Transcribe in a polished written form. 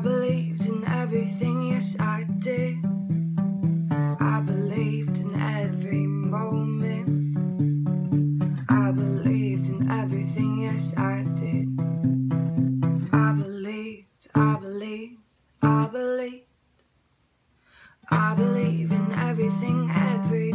believed in everything, yes I did. I believed in every moment. I believed in everything, yes I did. I believed, I believed, I believed. I believe in everything every